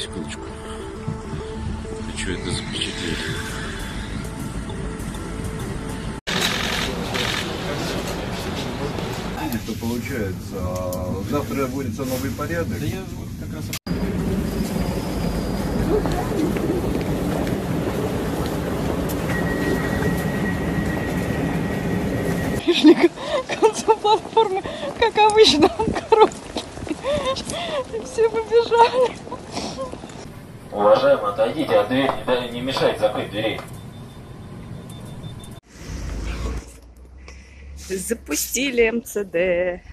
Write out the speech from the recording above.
секундочку. Хочу это запечатлеть. Что получается? Завтра вводится новый порядок. Да я как раз... Пришли к концу платформы, как обычно, он короткий. И все побежали. Уважаемый, отойдите от двери, не мешайте закрыть дверей. Запустили МЦД.